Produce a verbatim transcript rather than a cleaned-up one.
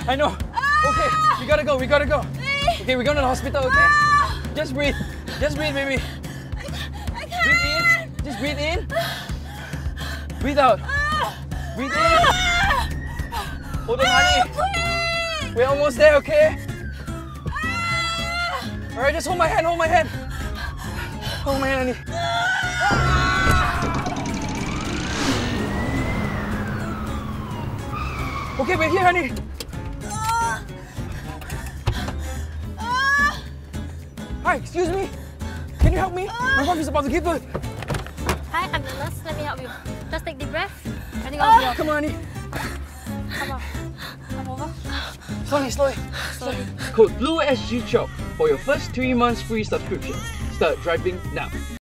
I know. Okay, we gotta go, we gotta go. Okay, we're going to the hospital, okay? Just breathe. Just breathe, baby. I can't. Breathe in. Just breathe in. Breathe out. Breathe in. Hold on, honey. Please. We're almost there, okay? Alright, just hold my hand, hold my hand. Hold my hand, honey. Okay, we're here, honey. Hi, excuse me. Can you help me? My wife is about to give birth. Hi, I'm the nurse. Let me help you. Just take deep breath. I think I'll be okay. Come on, honey. Come on. Come over. Slowly, slowly. Slowly. Code BlueSG twelve for your first three months free subscription. Start driving now.